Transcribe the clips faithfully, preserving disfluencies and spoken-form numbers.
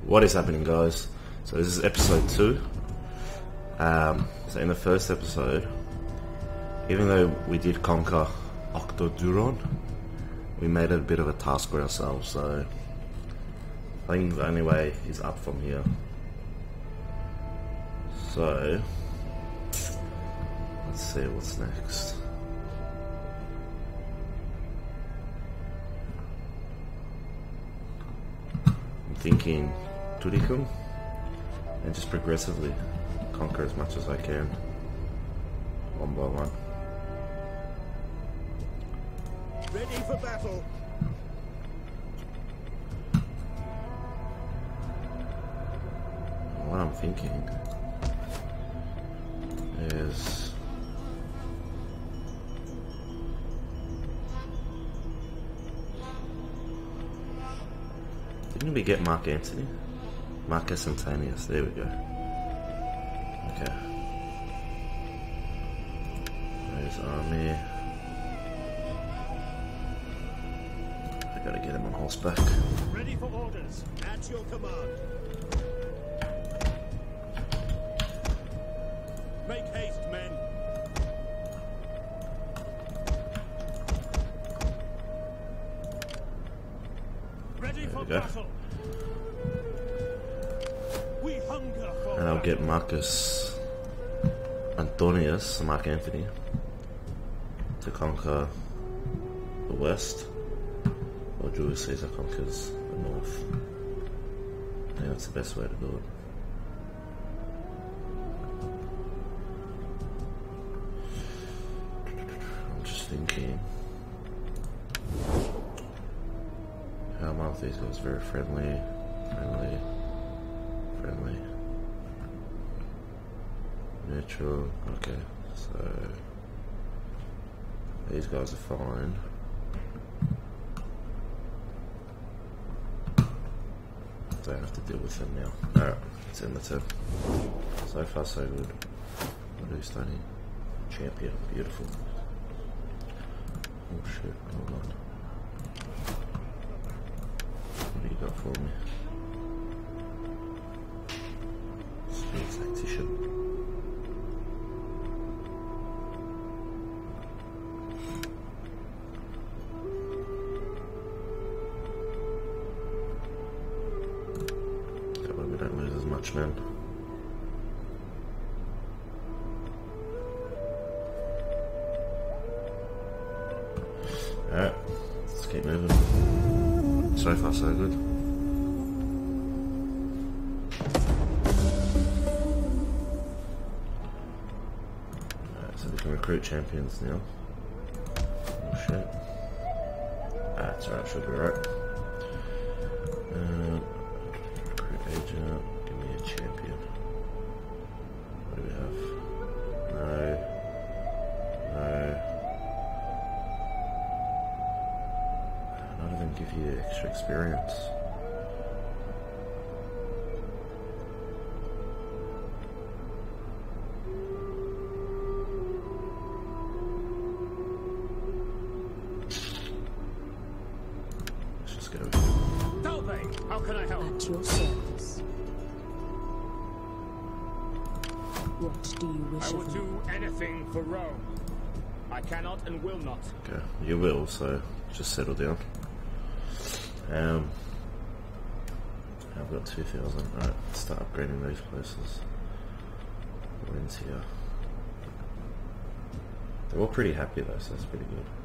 What is happening, guys? So this is episode two. Um, so in the first episode, even though we did conquer Octoduron, we made it a bit of a task for ourselves. So I think the only way is up from here. So let's see what's next. I'm thinking Turicum and just progressively conquer as much as I can, one by one. Ready for battle. What I'm thinking is didn't we get Mark Antony? Marcus Antonius, there we go. Okay. There's army. I gotta get him on horseback. Ready for orders. At your command. Make haste, men. Ready for battle. We hunger for And I'll get Marcus Antonius, Mark Anthony, to conquer the west, while Julius Caesar conquers the north. I think that's the best way to do it. I'm just thinking, how am I with these guys? Very friendly, friendly, friendly. Neutral, okay, so these guys are fine. Don't have to deal with them now. Alright, let's end the turn. So far so good. What is Tony? Champion, beautiful. Oh shit, hold on. What do you got for me? Speed tactician. We don't lose as much men. Alright, let's keep moving. So far so good. Alright, so we can recruit champions now. Oh shit. Ah, it's alright, should be right. Uh, Agent, give me a champion. What do we have? No. No. None of them give you extra experience. Let's just go. Dalbay, how can I help? At your service. What do you wish I will of me? do anything for Rome. I cannot and will not. Okay, you will, so just settle down. Um, I've got two thousand. Alright, start upgrading these places. Wins here. They're all pretty happy though, so that's pretty good.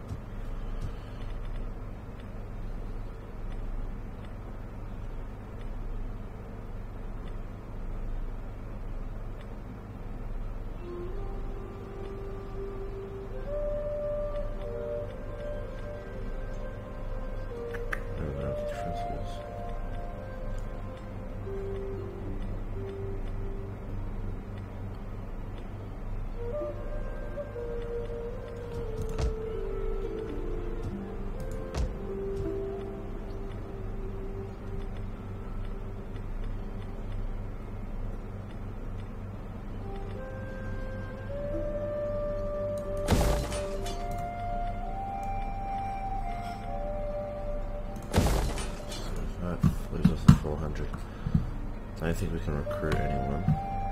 I don't think we can recruit anyone.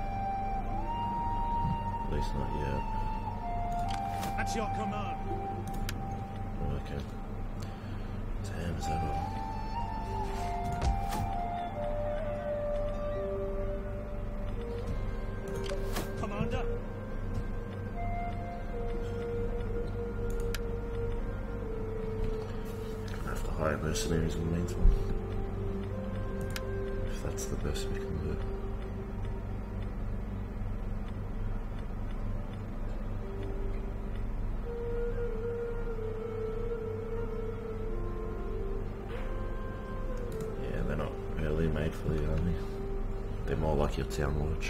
At least not yet. At your command. Oh, okay. Damn, is that all? Commander. I have to hire mercenaries in the meantime. If that's the best we can do. Yeah, they're not really made for the army. They're more like your town watch.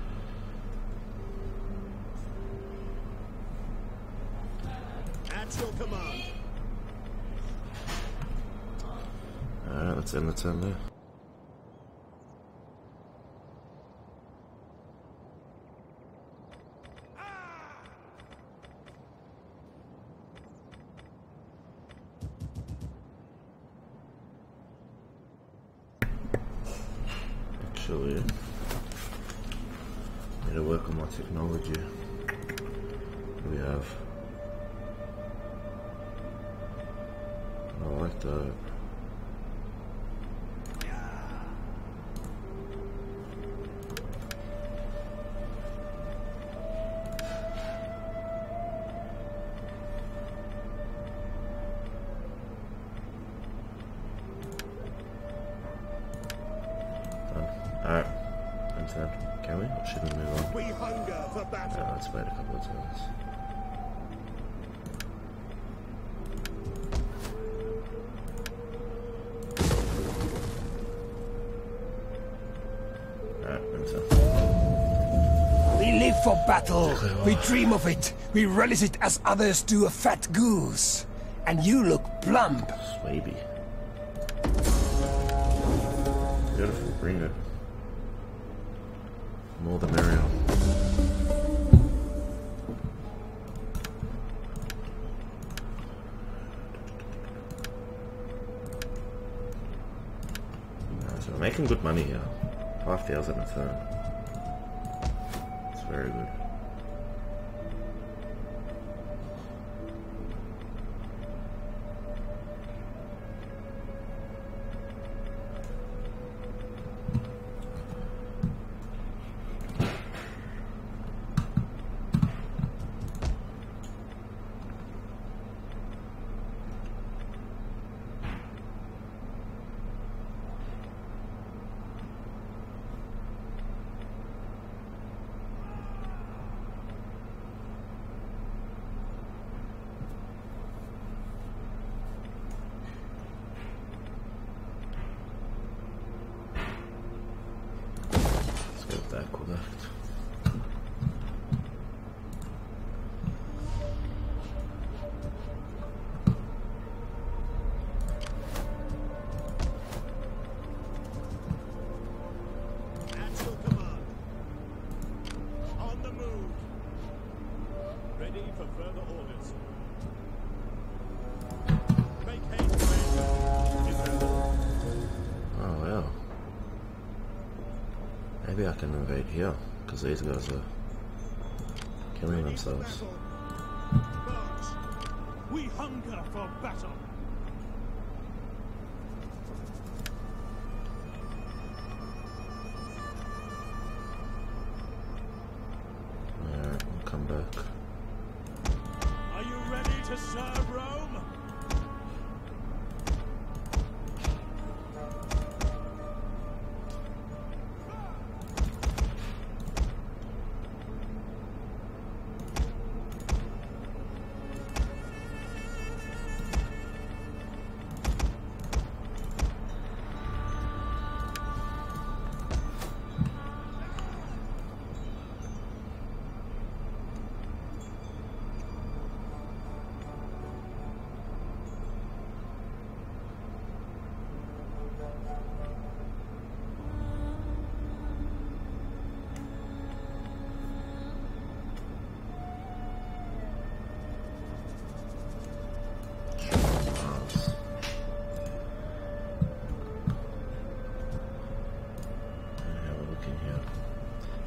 At your command. Alright, let's end the turn there. Actually, I need to work on my technology. We have. I like that. Alright, and then, can we? Or should we move on? We hunger for battle. Uh, let's wait a couple of turns. Alright, enter. We live for battle. We dream of it. We relish it as others do a fat goose. And you look plump. Swaby. Beautiful, bring it. More the merrier. Uh, so we're making good money here. Five thousand a turn. It's very good. That correct. At your command. On the move. Ready for further orders. Make haste, men. Defend. Oh well. Maybe I can invade here, because these guys are killing Ready for themselves. battle. March. We hunger for battle. Alright, we'll come back. Are you ready to serve Rome?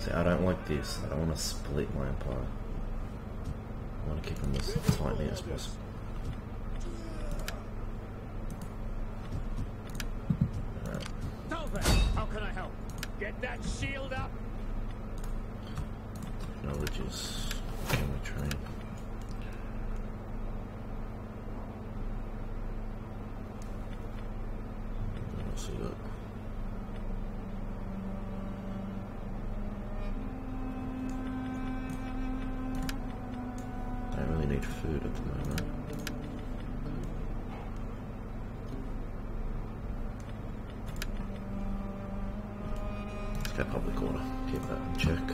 See, I don't like this. I don't want to split my empire. I want to keep them as tight knit as possible. How can I help? Get that shield up! Technologies. Can we train? What else we got? I don't really need food at the moment. Let's get public order. Keep that in check.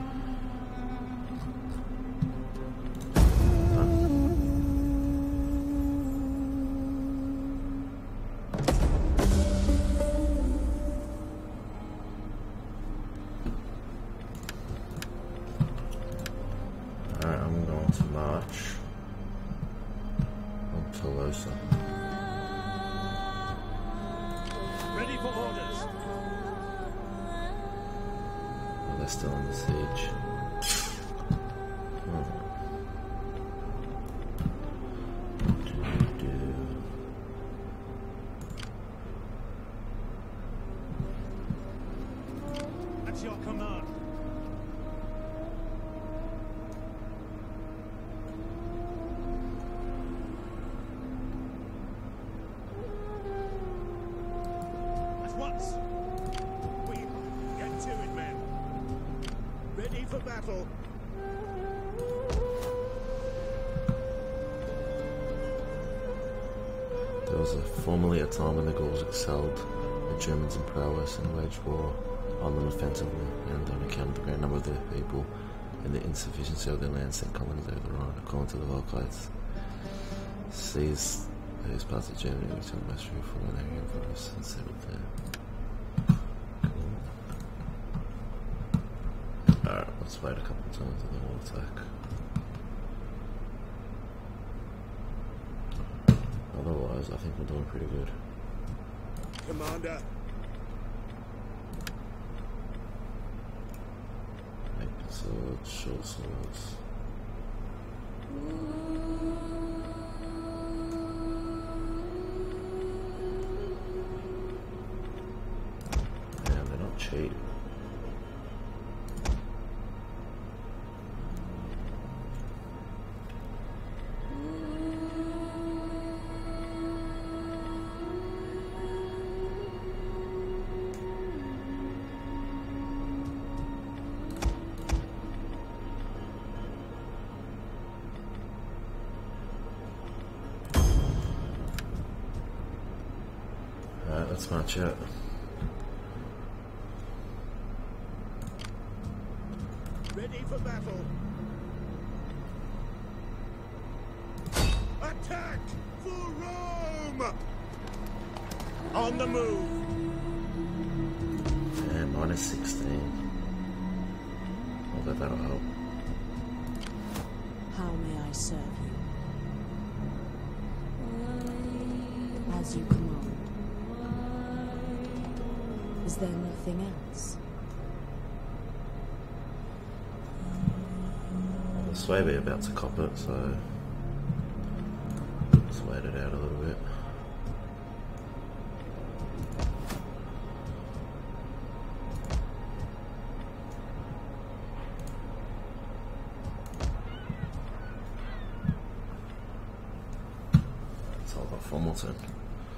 Alright, I'm going to march on Tolosa. Ready for orders. Oh, they're still in the siege. Hmm. What do you do? That's your command. Once. We get to it, men. Ready for battle. There was a, formerly a time when the Gauls excelled the Germans in prowess and waged war on them offensively, and on account of the great number of their people and the insufficiency of their land, sent colonies over the Rhine, according to the Volkites. Seized those parts of Germany which are most fruitful when they came from us and settled there. Alright, let's wait a couple of times and then we'll attack. Otherwise, I think we're doing pretty good. Commander. Make swords, short swords. Man, they're not cheap. Alright, let's march out. Ready for battle. Attack for Rome! On the move. And minus sixteen. Although that'll help. How may I serve you? As you command. Is there nothing else? Well, the Swaby about to cop it, so let's wait it out a little bit. Let's hold off one more turn.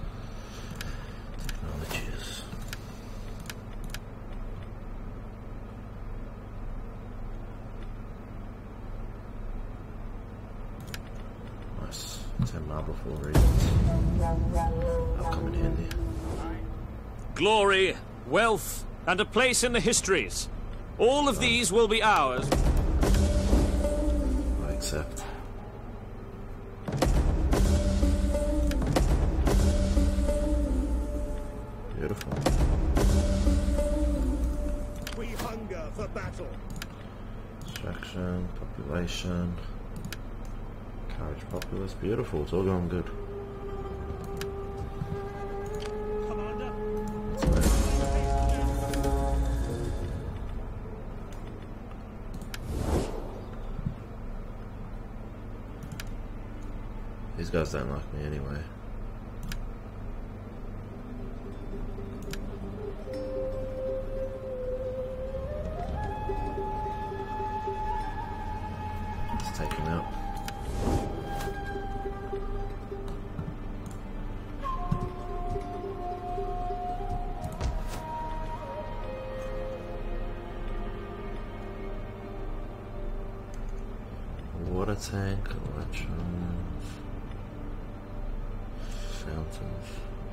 Technologies. Nice. ten marble for reasons. I'll come in handy. Glory, wealth, and a place in the histories. All of these will be ours. I accept. Beautiful. We hunger for battle. Distraction, population, courage, populace. Beautiful. It's all going good. Commander. Let's wait. These guys don't like me anyway. Let's take him out. Water tank, electrons, fountains.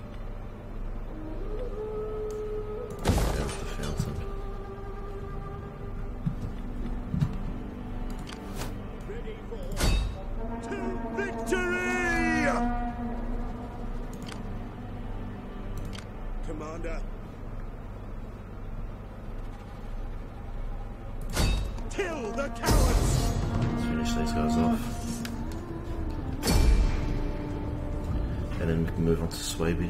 There's the fountain. Ready for to victory! Commander. Kill the cowards! Let's finish these guys off. And then we can move on to Swaby.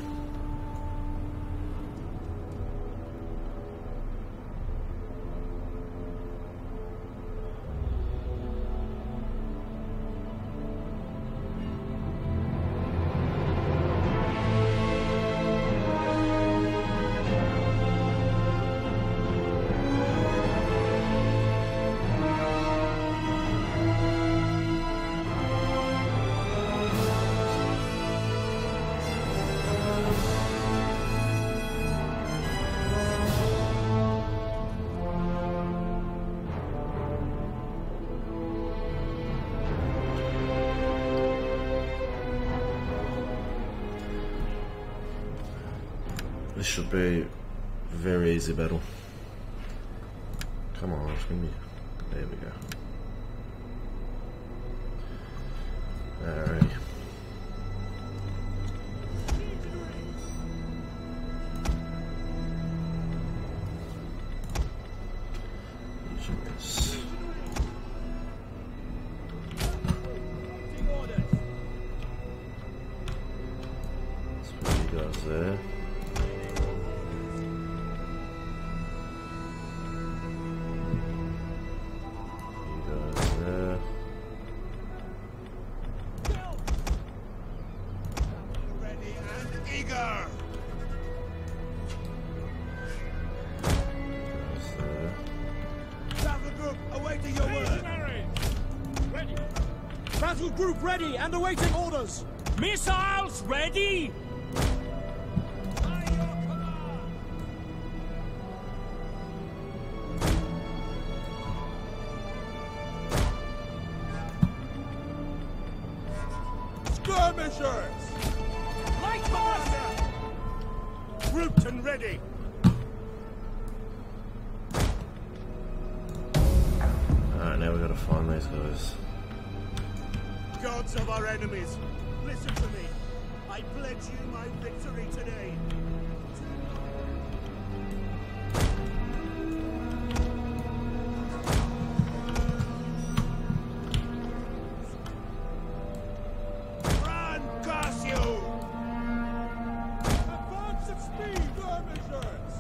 This should be a very easy battle. Come on, it's gonna be. There we go. Alright. Legionnaires. Let's put you guys there. Battle group ready and awaiting orders. Missiles ready. By your command. Skirmishers. Light master. Grouped and ready. Alright, now we gotta find these guys. Gods of our enemies, listen to me. I pledge you my victory today. Run, Cassio! Advance at speed, skirmishers!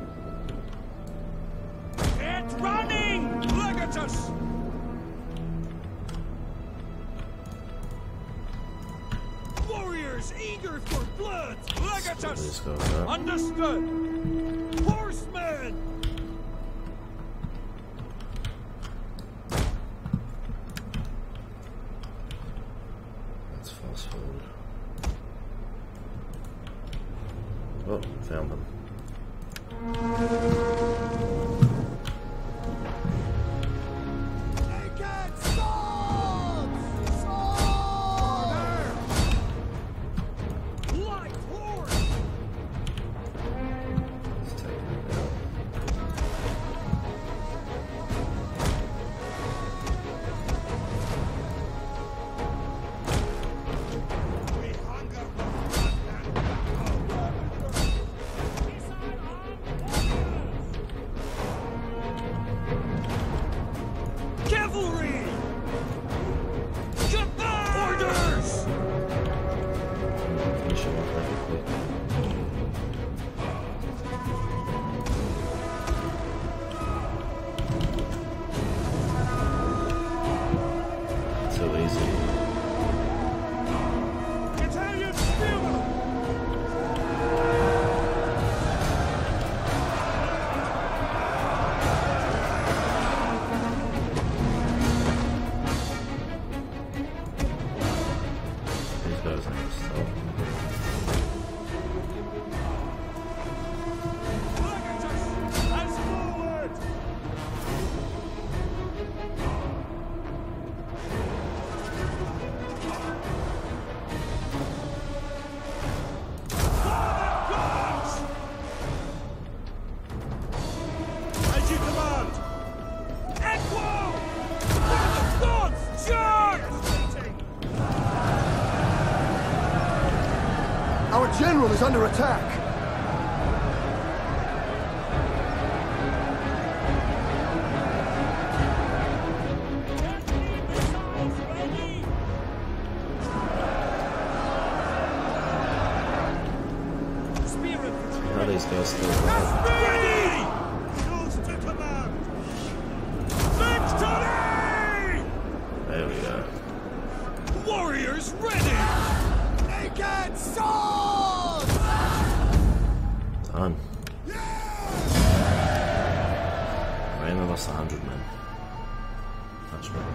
Get running, Legatus! Warriors eager for blood! Legatus! Understood! Horsemen! Let's fast forward. Oh, found them. general is under attack. How are these guys still alive? Ready! Yours to command! Victory! There we go. Warriors ready! Naked swords! Done. I only lost a hundred men. That's right.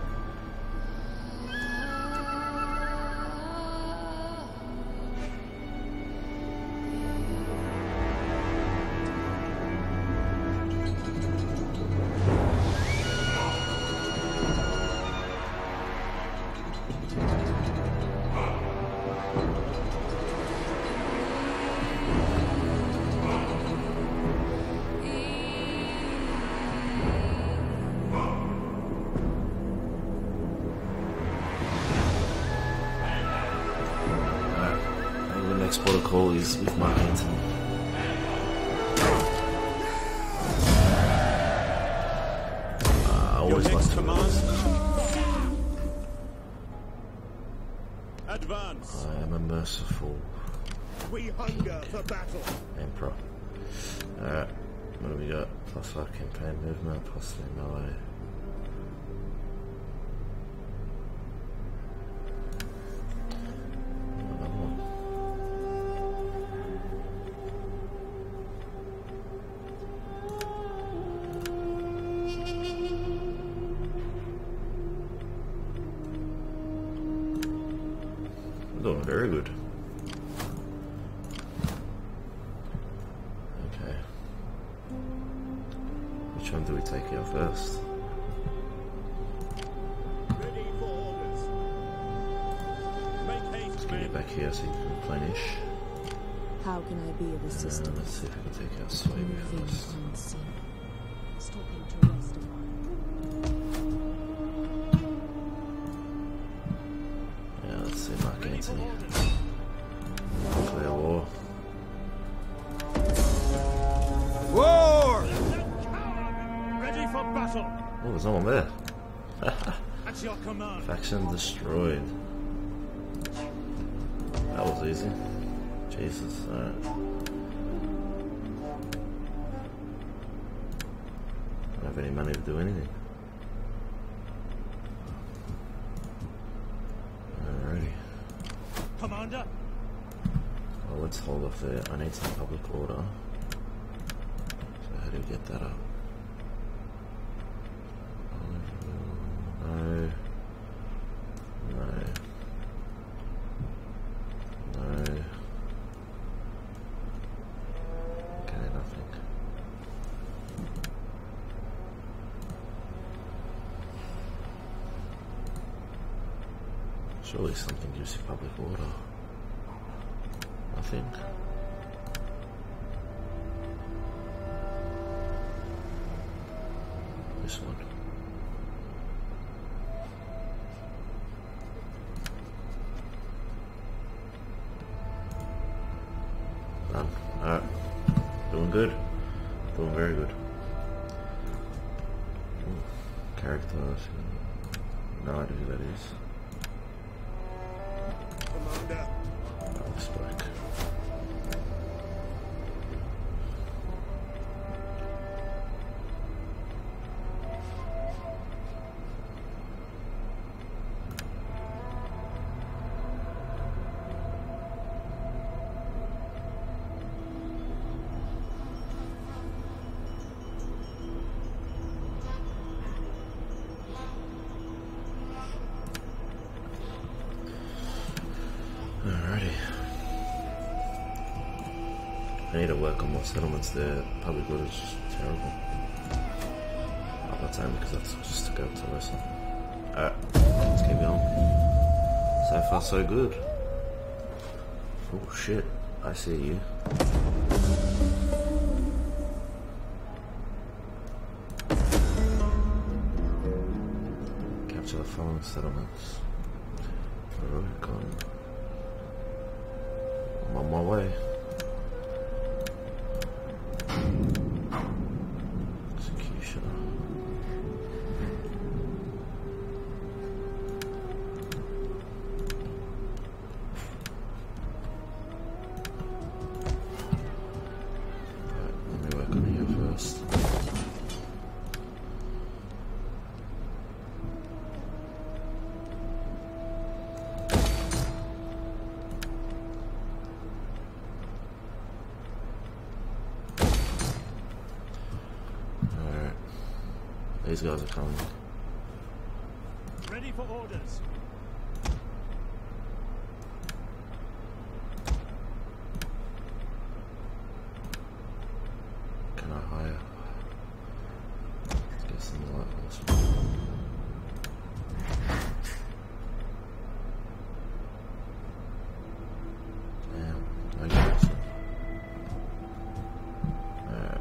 Next protocol is with Mark Anthony. Uh, I always like to Advance. I am a merciful We hunger for battle. emperor. Alright, what do we got? Plus five campaign movement, plus three melee. Another one. Doing very good. Okay. Which one do we take out first? Ready for orders. Make haste, Let's get men. it back here so you can replenish. How can I be of Uh, assistance? let's see if we can take out Sway Moving first. unseen. Stopping to rest a while. Yeah, let's see Mark Anthony. Clear war. War! Ready for battle. Oh, there's no one there. At your command. Faction destroyed. That was easy. Jesus, alright. Don't have any money to do anything. Alrighty. Commander. Well, let's hold off there. I need some public order. So how do you get that up? No. No. No. Okay, nothing. Surely something gives you public order. Nothing. This one. Done. Alright. Doing good. Doing very good. Ooh, characters. No idea who that is. Commander. Oh, spoke. Alrighty. I need to work on more settlements there. Public order is just terrible. Oh, that's only because that's just to go to listen. Alright, let's keep going. So far so good. Oh shit, I see you. Capture the following settlements. Rubicon. I'm on my way. Executioner. Right, let me work on here first. These guys are coming. Ready for orders. Can I hire? Let's get some light horsemen. Damn, no garrison. Alright.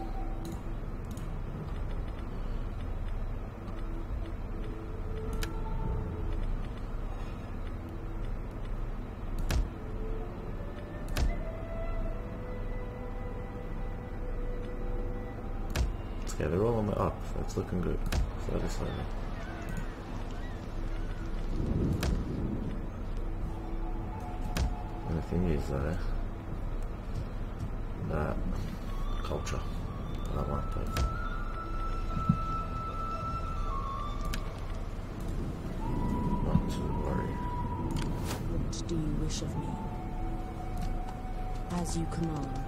Yeah, they're all on the up. That's looking good. Slowly, slowly. And the thing is, though, that culture. I don't like that. Not to worry. What do you wish of me? As you command.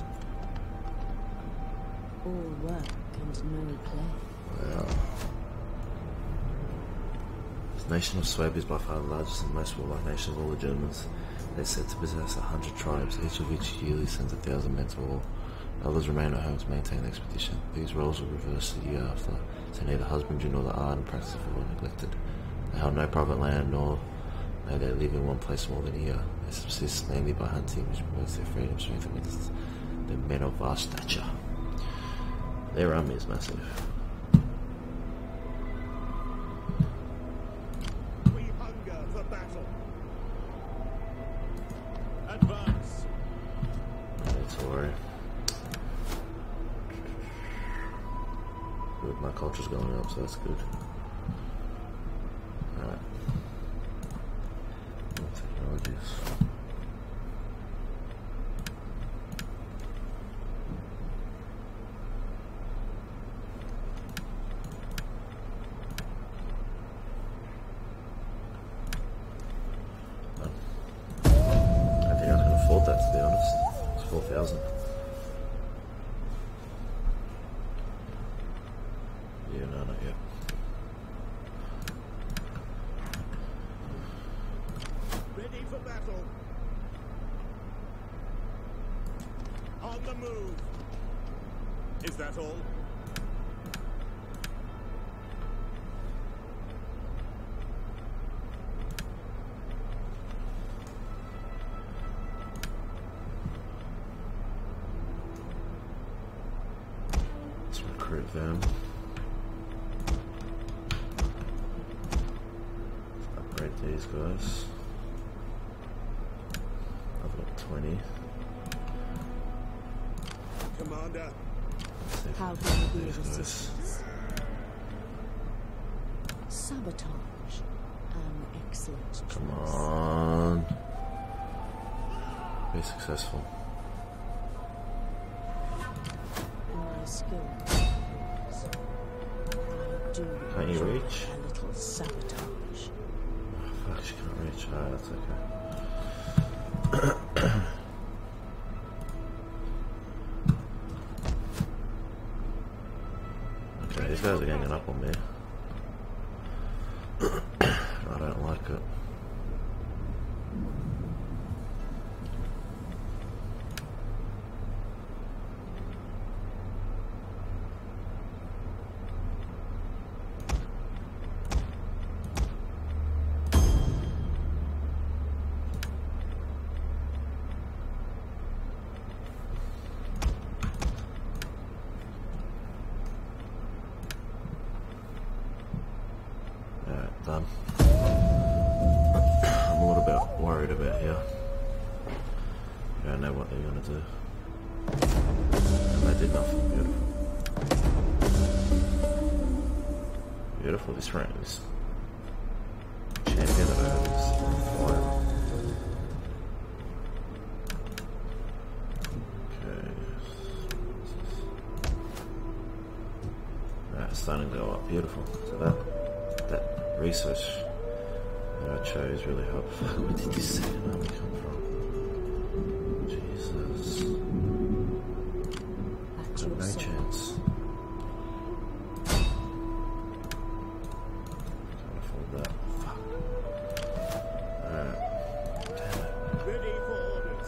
All work and no play. Wow. The nation of Swab is by far the largest and most warlike nation of all the Germans. They are said to possess a hundred tribes, each of which yearly sends a thousand men to war. Others remain at home to maintain the expedition. These roles will reverse the year after, so neither husbandry nor the art and practice of war are neglected. They held no private land, nor may they live in one place more than a year. They subsist mainly by hunting, which promotes their freedom, strength against the men of vast stature. Their army is massive. We hunger for battle. Advance. No need to worry. Good, my culture's going up, so that's good. Alright. Technologies. That, to be honest. It's four thousand. Yeah, no, not yet. Ready for battle. On the move. Is that all? Recruit them. Upgrade these guys. I've got twenty. Commander. How can I be of assistance? Sabotage. An excellent choice. Come on. Be successful. My skill. I do Can't you enjoy reach? A little sabotage. Oh, fuck, she can't reach. Alright, that's okay. Okay, these guys are ganging up on me. I don't like it. Done. I'm a little bit worried about here. You don't know what they're gonna do. And they did nothing. Beautiful. Beautiful, this round is champion of ours on fire. Okay. Alright, it's starting to go up. Beautiful. So that that research that I chose really helped. Fuck, where did this second army come from? Jesus. At Got your no service. chance. Can't afford that. Fuck. Alright. Damn it. Ready for orders.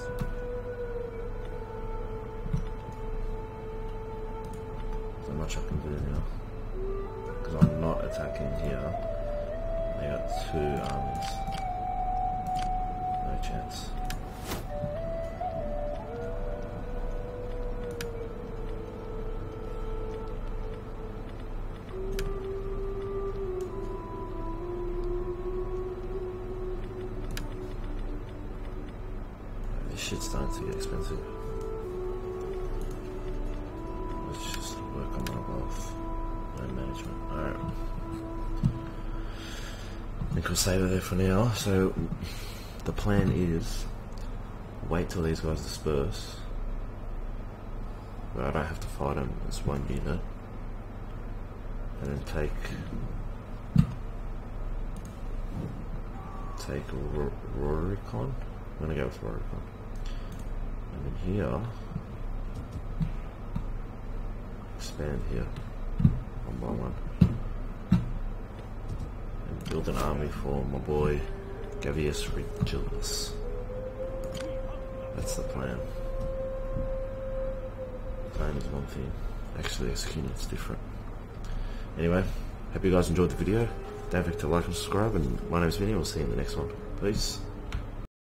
There's not much I can do now. Because I'm not attacking here. They got two armies. No chance. This shit's starting to get expensive. Let's just work on my wealth and management. Alright. I think we'll save it there for now. So, the plan is wait till these guys disperse. But I don't have to fight them as one unit. And then take. Take R- Roricon. I'm gonna go with Roricon. And then here. Expand here. One by one. And build an army for my boy Gavius Regillus. That's the plan. Plan is one thing. Actually executing it's different. Anyway, hope you guys enjoyed the video. Don't forget to like and subscribe, and my name's Vinny. We'll see you in the next one. Peace.